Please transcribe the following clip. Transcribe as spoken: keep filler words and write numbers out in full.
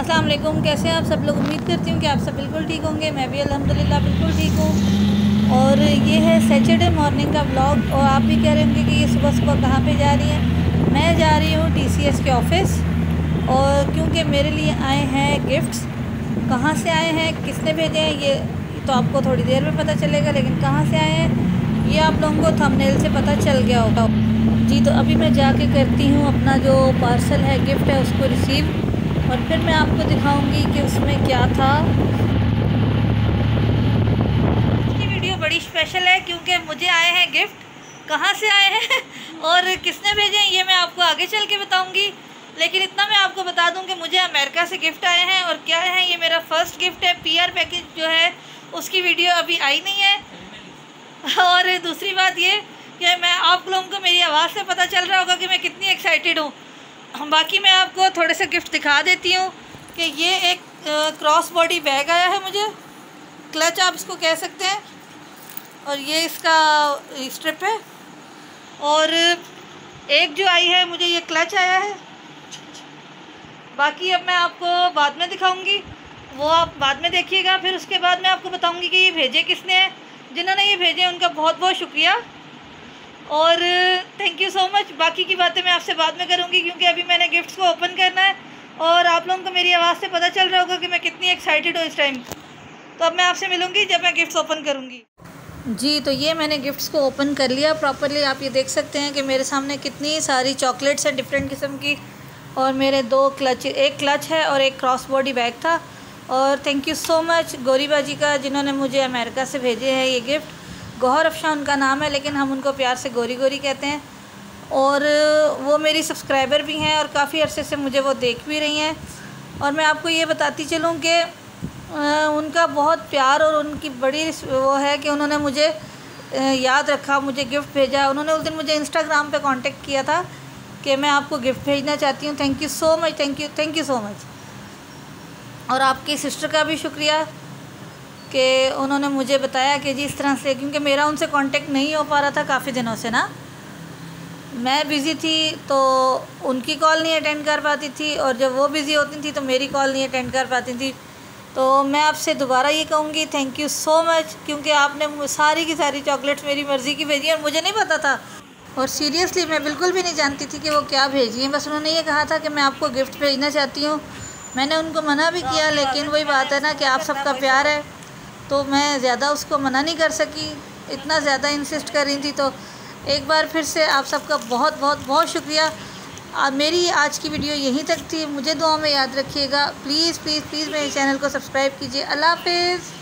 अस्सलाम वालेकुम, कैसे हैं आप सब लोग। उम्मीद करती हूँ कि आप सब बिल्कुल ठीक होंगे। मैं भी अल्हम्दुलिल्लाह बिल्कुल ठीक हूँ। और ये है सैटरडे मॉर्निंग का व्लॉग। और आप भी कह रहे होंगे कि ये सुबह सुबह कहाँ पे जा रही हैं। मैं जा रही हूँ टीसीएस के ऑफ़िस, और क्योंकि मेरे लिए आए हैं गिफ्ट्स। कहाँ से आए हैं, किसने भेजे हैं, ये तो आपको थोड़ी देर में पता चलेगा। लेकिन कहाँ से आए हैं ये आप लोगों को थंबनेल से पता चल गया होगा। जी, तो अभी मैं जाके करती हूँ अपना जो पार्सल है, गिफ्ट है, उसको रिसीव, और फिर मैं आपको दिखाऊंगी कि उसमें क्या था। ये वीडियो बड़ी स्पेशल है क्योंकि मुझे आए हैं गिफ्ट। कहाँ से आए हैं और किसने भेजे हैं ये मैं आपको आगे चल के बताऊंगी। लेकिन इतना मैं आपको बता दूं कि मुझे अमेरिका से गिफ्ट आए हैं। और क्या है, ये मेरा फ़र्स्ट गिफ्ट है। पीआर पैकेज जो है उसकी वीडियो अभी आई नहीं है। और दूसरी बात ये कि मैं आप लोगों को मेरी आवाज़ से पता चल रहा होगा कि मैं कितनी एक्साइटेड हूँ। बाकी मैं आपको थोड़े से गिफ्ट दिखा देती हूँ कि ये एक क्रॉस बॉडी बैग आया है मुझे, क्लच आप इसको कह सकते हैं। और ये इसका स्ट्रिप है। और एक जो आई है मुझे, ये क्लच आया है। बाकी अब मैं आपको बाद में दिखाऊंगी, वो आप बाद में देखिएगा। फिर उसके बाद मैं आपको बताऊंगी कि ये भेजे किसने हैं। जिन्होंने ये भेजे उनका बहुत बहुत शुक्रिया और थैंक यू सो मच। बाकी की बातें मैं आपसे बाद में करूंगी क्योंकि अभी मैंने गिफ्ट्स को ओपन करना है। और आप लोगों को मेरी आवाज़ से पता चल रहा होगा कि मैं कितनी एक्साइटेड हूँ इस टाइम। तो अब मैं आपसे मिलूँगी जब मैं गिफ्ट्स ओपन करूँगी। जी, तो ये मैंने गिफ्ट्स को ओपन कर लिया प्रॉपरली। आप ये देख सकते हैं कि मेरे सामने कितनी सारी चॉकलेट्स हैं डिफरेंट किस्म की। और मेरे दो क्लच, एक क्लच है और एक क्रॉस बॉडी बैग था। और thank you so much Gauri बाजी का, जिन्होंने मुझे अमेरिका से भेजे हैं ये गिफ्ट। गौहर अफशा उनका नाम है, लेकिन हम उनको प्यार से गोरी गोरी कहते हैं। और वो मेरी सब्सक्राइबर भी हैं और काफ़ी अरसे से मुझे वो देख भी रही हैं। और मैं आपको ये बताती चलूँ कि उनका बहुत प्यार और उनकी बड़ी वो है कि उन्होंने मुझे याद रखा, मुझे गिफ्ट भेजा। उन्होंने उस दिन मुझे इंस्टाग्राम पे कांटेक्ट किया था कि मैं आपको गिफ्ट भेजना चाहती हूँ। Thank you so much, thank you thank you so much. और आपकी सिस्टर का भी शुक्रिया कि उन्होंने मुझे बताया कि जी इस तरह से, क्योंकि मेरा उनसे कांटेक्ट नहीं हो पा रहा था काफ़ी दिनों से ना। मैं बिज़ी थी तो उनकी कॉल नहीं अटेंड कर पाती थी, और जब वो बिज़ी होती थी तो मेरी कॉल नहीं अटेंड कर पाती थी। तो मैं आपसे दोबारा ये कहूँगी थैंक यू सो मच, क्योंकि आपने सारी की सारी चॉकलेट्स मेरी मर्ज़ी की भेजी और मुझे नहीं पता था। और सीरियसली मैं बिल्कुल भी नहीं जानती थी कि वो क्या भेजी हैं। बस उन्होंने ये कहा था कि मैं आपको गिफ्ट भेजना चाहती हूँ। मैंने उनको मना भी किया, लेकिन वही बात है ना कि आप सबका प्यार है तो मैं ज़्यादा उसको मना नहीं कर सकी। इतना ज़्यादा इंसिस्ट कर रही थी। तो एक बार फिर से आप सबका बहुत बहुत बहुत शुक्रिया। आ, मेरी आज की वीडियो यहीं तक थी। मुझे दुआ में याद रखिएगा। प्लीज़ प्लीज़ प्लीज़ मेरे चैनल को सब्सक्राइब कीजिए। अल्लाह हाफ़िज़।